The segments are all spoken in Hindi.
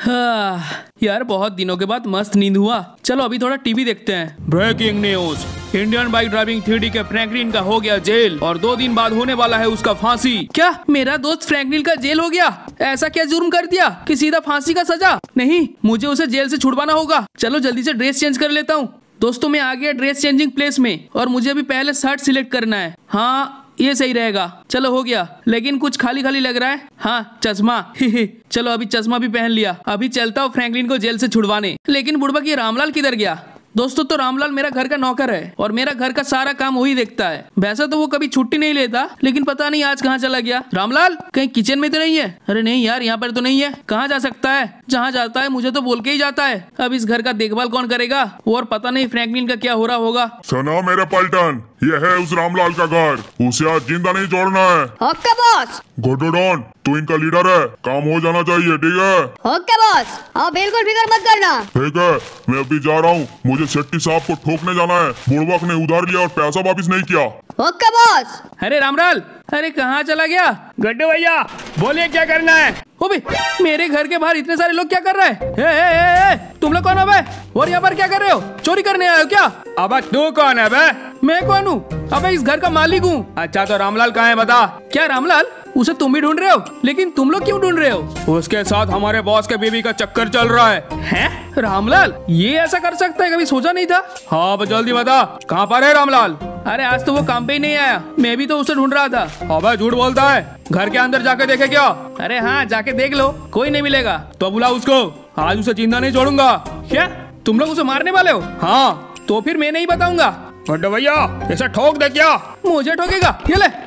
यार बहुत दिनों के बाद मस्त नींद हुआ। चलो अभी थोड़ा टीवी देखते हैं। Breaking news, Indian bike driving 3D के फ्रैंकलिन का हो गया जेल और 2 दिन बाद होने वाला है उसका फांसी। क्या मेरा दोस्त फ्रैंकलिन का जेल हो गया? ऐसा क्या जुर्म कर दिया कि सीधा फांसी का सजा? नहीं, मुझे उसे जेल से छुड़वाना होगा। चलो जल्दी से ड्रेस चेंज कर लेता हूँ। दोस्तों मैं आ गया ड्रेस चेंजिंग प्लेस में और मुझे अभी पहले शर्ट सिलेक्ट करना है। हाँ ये सही रहेगा। चलो हो गया, लेकिन कुछ खाली खाली लग रहा है। हाँ चश्मा चलो अभी चश्मा भी पहन लिया। अभी चलता हूँ फ्रैंकलिन को जेल से छुड़वाने। लेकिन बुड़बक ये रामलाल किधर गया? दोस्तों तो रामलाल मेरा घर का नौकर है और मेरा घर का सारा काम वही देखता है। वैसे तो वो कभी छुट्टी नहीं लेता, लेकिन पता नहीं आज कहाँ चला गया। रामलाल कहीं किचन में तो नहीं है? अरे नहीं यार, यहाँ पर तो नहीं है। कहाँ जा सकता है? जहाँ जाता है मुझे तो बोल के ही जाता है। अब इस घर का देखभाल कौन करेगा? और पता नहीं फ्रैंकलिन का क्या हो रहा होगा। सुनो मेरे पलटन, ये है उस रामलाल का घर। उसे आज जिंदा नहीं छोड़ना है। Okay boss. घोटो डॉन, तू इनका लीडर है, काम हो जाना चाहिए, ठीक है? ओके बॉस, हाँ बिल्कुल फिक्र मत करना। ठीक है, मैं अभी जा रहा हूँ। मुझे शेट्टी साहब को ठोकने जाना है। बुड़बक ने उधार लिया और पैसा वापिस नहीं किया। Okay boss. अरे रामलाल, अरे कहाँ चला गया? गड्ढू भैया बोलिए क्या करना है? ओ भाई, मेरे घर के बाहर इतने सारे लोग क्या कर रहे हैं? तुम लोग कौन हो बे? और यहाँ पर क्या कर रहे हो? चोरी करने आए हो क्या? अब तू कौन है बे? मैं कौन हूँ? अबे इस घर का मालिक हूँ। अच्छा तो रामलाल कहाँ है बता? क्या रामलाल? उसे तुम भी ढूंढ रहे हो? लेकिन तुम लोग क्यों ढूंढ रहे हो? उसके साथ हमारे बॉस के बीवी का चक्कर चल रहा है। हैं? रामलाल ये ऐसा कर सकता है? कभी सोचा नहीं था। हाँ जल्दी बता, कहाँ पर है रामलाल? अरे आज तो वो काम पे ही नहीं आया। मैं भी तो उसे ढूंढ रहा था। अबे झूठ बोलता है। घर के अंदर जाके देखे क्या? अरे हाँ जाके देख लो, कोई नहीं मिलेगा। तो बुला उसको, आज उसे जिंदा नहीं छोड़ूंगा। क्या तुम लोग उसे मारने वाले हो? हाँ तो फिर मैं नहीं बताऊंगा। गड्ढू भैया इसे ठोक दे क्या? मुझे ठोकेगा? ये ले।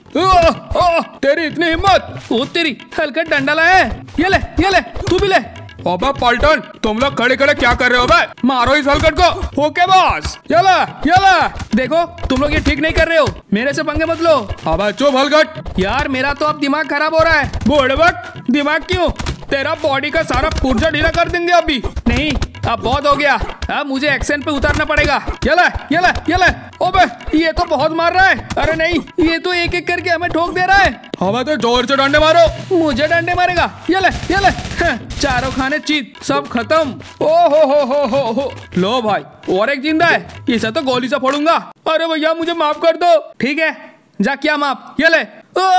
तेरी इतनी हिम्मत? ओ तेरी, हल्का डंडा लाया है। ये ले तू भी ले। अबे पलटन, तुम लोग खड़े खड़े क्या कर रहे हो बे? मारो इस हलकट को। Okay boss. ये देखो तुम लोग ये ठीक नहीं कर रहे हो। मेरे से पंगे मत लो। अबे चुप हलकट। यार मेरा तो अब दिमाग खराब हो रहा है। बुड़बक, दिमाग क्यों? तेरा बॉडी का सारा पुर्जा ढीला कर देंगे अभी। नहीं अब बहुत हो गया। अब मुझे एक्शन पे उतारना पड़ेगा। ये ले। ओबे ये तो बहुत मार रहा है। अरे नहीं, ये तो एक एक करके हमें ठोक दे रहा है। हमें तो जोर से डंडे मारो। मुझे डंडे मारेगा? ये ले। चारों खाने चीत, सब खत्म। ओ हो। लो भाई और एक जिंदा है, इसे तो गोली से फोड़ूंगा। अरे भैया मुझे माफ कर दो। ठीक है जा, क्या माफ? ये ले।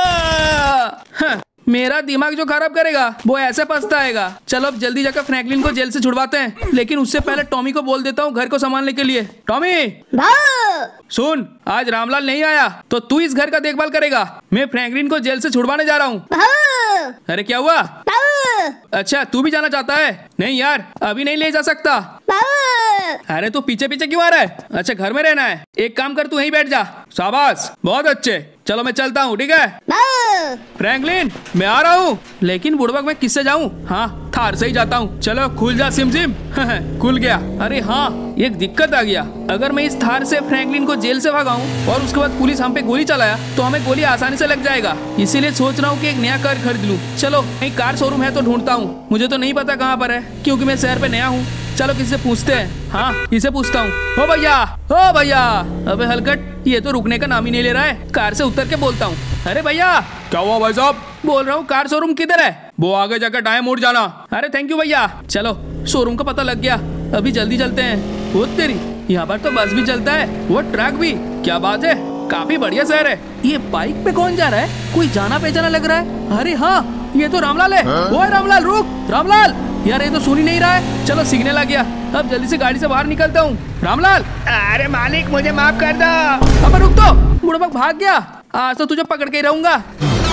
मेरा दिमाग जो खराब करेगा वो ऐसे पछताएगा। चलो अब जल्दी जाकर फ्रैंकलिन को जेल से छुड़वाते हैं। लेकिन उससे पहले टॉमी को बोल देता हूँ घर को संभालने के लिए। टॉमी सुन, आज रामलाल नहीं आया तो तू इस घर का देखभाल करेगा। मैं फ्रैंकलिन को जेल से छुड़वाने जा रहा हूँ। अरे क्या हुआ? अच्छा तू भी जाना चाहता है? नहीं यार अभी नहीं ले जा सकता। अरे तू पीछे पीछे क्यों आ रहा है? अच्छा घर में रहना है। एक काम कर, तू यहीं बैठ जा। शाबाश, बहुत अच्छे। चलो मैं चलता हूँ, ठीक है? फ्रैंकलिन मैं आ रहा हूँ। लेकिन बुड़बक मैं किससे जाऊँ? हाँ थार से ही जाता हूँ। चलो खुल जा सिम खुल गया। अरे हाँ एक दिक्कत आ गया। अगर मैं इस थार से फ्रैंकलिन को जेल से भगाऊं और उसके बाद पुलिस हम पे गोली चलाया तो हमें गोली आसानी से लग जाएगा। इसीलिए सोच रहा हूँ कि एक नया कार खरीद लूं। चलो कहीं कार शोरूम है तो ढूंढता हूँ। मुझे तो नहीं पता कहाँ पर है क्योंकि मैं शहर पे नया हूँ। चलो किसी से पूछते हैं। हाँ इसे पूछता हूँ। ओ भैया। अबे हलकट, ये तो रुकने का नाम ही नहीं ले रहा है। कार से उतर के बोलता हूँ। अरे भैया। क्या हुआ भाई साहब? बोल रहा हूँ कार शोरूम किधर है? वो आगे जाकर दाएं मुड़ जाना। अरे थैंक यू भैया। चलो शोरूम का पता लग गया, अभी जल्दी चलते हैं। वो तेरी, यहाँ पर तो बस भी चलता है, वो ट्रक भी। क्या बात है, काफी बढ़िया शहर है। ये बाइक पे कौन जा रहा है? कोई जाना पहचाना लग रहा है। अरे हाँ ये तो रामलाल है। ओए रामलाल रुक। रामलाल यार ये तो सुन ही नहीं रहा है। चलो सिग्नल आ गया, अब जल्दी से गाड़ी से बाहर निकलता हूँ। रामलाल। अरे मालिक मुझे माफ कर दो। अब रुक तो, बुड़बक भाग गया। आज तो तुझे पकड़ के ही रहूंगा।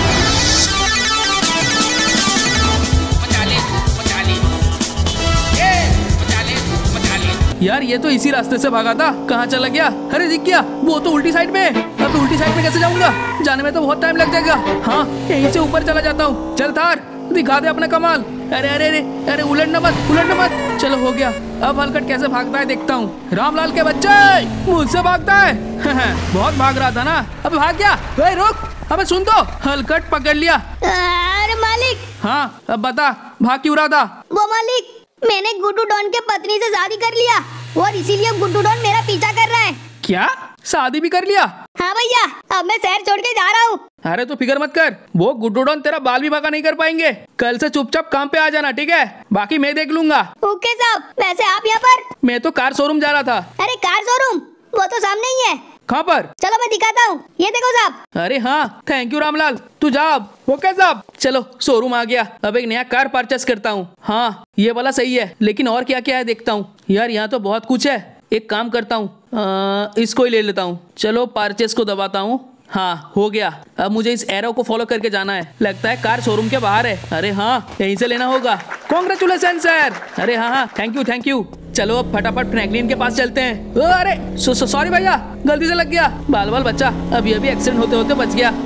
यार ये तो इसी रास्ते से भागा था, कहाँ चला गया? अरे दिख गया, वो तो उल्टी साइड में। अब तो उल्टी साइड में कैसे जाऊंगा? जाने में तो बहुत टाइम लग जाएगा। हाँ यहीं से ऊपर चला जाता हूँ। चल थार दिखा दे अपना कमाल। अरे उलटना मत। चलो हो गया। अब हलकट कैसे भागता है देखता हूँ। रामलाल के बच्चे मुझसे भागता है। बहुत भाग रहा था ना, अब भाग गया। रुक, अबे सुन तो, हलकट पकड़ लिया। अरे मालिक। हाँ अब बता, भाग क्यों रहा था? वो मालिक, मैंने गुड्डू डॉन के पत्नी से शादी कर लिया और इसीलिए गुड्डू डॉन मेरा पीछा कर रहा है। क्या शादी भी कर लिया? हाँ भैया, अब मैं शहर छोड़ के जा रहा हूँ। अरे तू फिक्र मत कर, वो गुड्डू डॉन तेरा बाल भी बाका नहीं कर पाएंगे। कल से चुपचाप काम पे आ जाना, ठीक है? बाकी मैं देख लूंगा। ओके साहब। वैसे आप यहाँ पर? मैं तो कार शोरूम जा रहा था। अरे कार शोरूम वो तो सामने ही है। कहाँ पर? चलो मैं दिखाता हूँ, ये देखो साहब। अरे हाँ, थैंक यू रामलाल, तू जा अब। ओके साहब। चलो शोरूम आ गया, अब एक नया कार परचेस करता हूँ। हाँ ये वाला सही है, लेकिन और क्या क्या है देखता हूँ। यार यहाँ तो बहुत कुछ है, एक काम करता हूँ, इसको ही ले लेता हूँ। चलो परचेस को दबाता हूँ। हाँ हो गया। अब मुझे इस एरो को फॉलो करके जाना है। लगता है कार शोरूम के बाहर है। अरे हाँ यहीं से लेना होगा। Congratulation sir. अरे हाँ हाँ थैंक यू। चलो अब फटाफट फ्रैंकलिन के पास चलते हैं। अरे सॉरी भैया, गलती से लग गया। बाल बच्चा अभी एक्सीडेंट होते होते बच गया।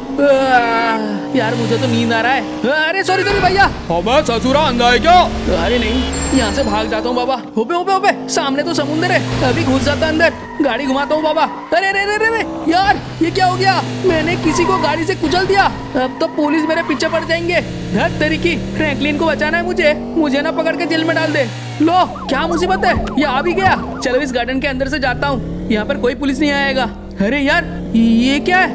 यार मुझे तो नींद आ रहा है। अरे सॉरी भैया। अबे ससुरा अंधा है क्या? अरे नहीं, यहाँ से भाग जाता हूँ बाबा। होपे सामने तो समुंदर है, अभी घुस जाता अंदर। गाड़ी घुमाता हूँ बाबा। अरे यार ये क्या हो गया? मैंने किसी को गाड़ी से कुचल दिया। अब तो पुलिस मेरे पीछे पड़ जाएंगे। धत तरीकी, फ्रैंकलिन को बचाना है मुझे ना पकड़ के जेल में डाल दे। लो क्या मुसीबत है, ये आ भी गया। चलो इस गार्डन के अंदर से जाता हूँ, यहाँ पर कोई पुलिस नहीं आएगा। अरे यार ये क्या है?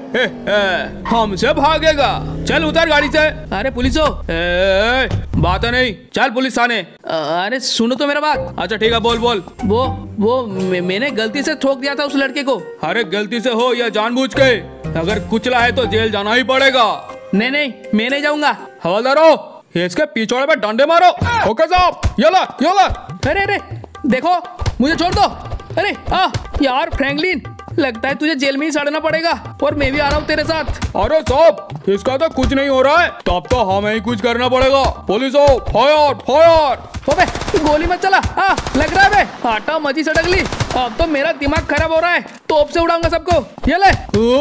हमसे भागेगा? चल उतर गाड़ी से। अरे पुलिस हो? बात नहीं, चल पुलिस थाने। अरे सुनो तो मेरा बात। अच्छा ठीक है, बोल। वो मैंने गलती से ठोक दिया था उस लड़के को। अरे गलती से हो या जानबूझ के, अगर कुचला है तो जेल जाना ही पड़ेगा। नहीं मैं नहीं जाऊंगा। हवलदारो इसके पिछोड़े पे डंडे मारो। ओके साहब, ये ला। अरे देखो मुझे छोड़ दो। अरे यार फ्रैंकलिन, लगता है तुझे जेल में ही सड़ना पड़ेगा, और मैं भी आ रहा हूँ तेरे साथ। अरे साहब इसका तो कुछ नहीं हो रहा है, तब तो हमें ही कुछ करना पड़ेगा। पुलिस हो, फायर। अबे गोली मत चला। लग रहा है आटा मची सड़क ली। अब तो मेरा दिमाग खराब हो रहा है, तोप से उड़ाऊंगा सबको। ये ले,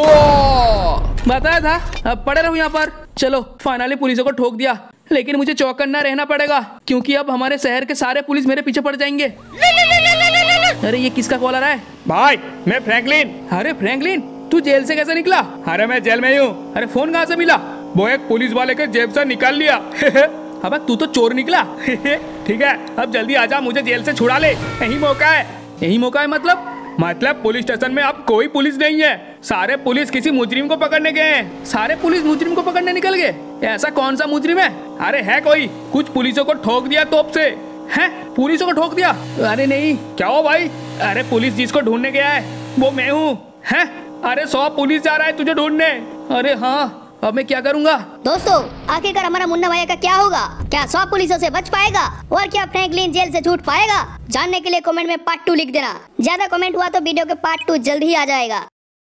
बताया था। अब पड़े रहूं यहाँ पर। चलो फाइनली पुलिसों को ठोक दिया, लेकिन मुझे चौकन्ना रहना पड़ेगा, क्योंकि अब हमारे शहर के सारे पुलिस मेरे पीछे पड़ जाएंगे। अरे ये किसका कॉल आ रहा है? भाई मैं फ्रैंकलिन। अरे फ्रैंकलिन, तू जेल से कैसे निकला? अरे मैं जेल में ही हूँ। अरे फोन कहाँ से मिला? वो एक पुलिस वाले के जेब से निकाल लिया। अब तू तो चोर निकला। ठीक है अब जल्दी आजा, मुझे जेल से छुड़ा ले। यही मौका है। मतलब पुलिस स्टेशन में अब कोई पुलिस नहीं है, सारे पुलिस किसी मुजरिम को पकड़ने गए हैं। सारे पुलिस मुजरिम को पकड़ने निकल गए? ऐसा कौन सा मुजरिम है? अरे है कोई, कुछ पुलिसों को ठोक दिया तोप से। हैं? पुलिसों को ठोक दिया? अरे नहीं। क्या हो भाई? अरे पुलिस जिसको ढूंढने गया है वो मैं हूँ। हैं? अरे 100 पुलिस जा रहा है तुझे ढूंढने। अरे हाँ, अब मैं क्या करूँगा? दोस्तों आखिरकार हमारा मुन्ना भैया का क्या होगा? क्या 100 पुलिसों से बच पाएगा, और क्या फ्रैंकलिन जेल से छूट पाएगा? जानने के लिए कमेंट में पार्ट 2 लिख देना। ज्यादा कमेंट हुआ तो वीडियो के पार्ट 2 जल्द ही आ जाएगा।